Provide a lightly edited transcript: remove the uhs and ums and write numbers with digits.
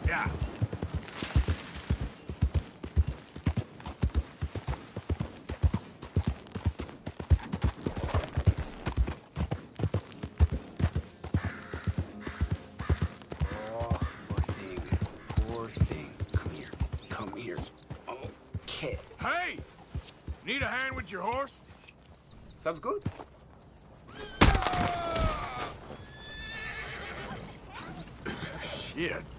Yeah. Oh, poor thing. Poor thing. Come here. Come here. Okay. Hey! Need a hand with your horse? Sounds good. Shit.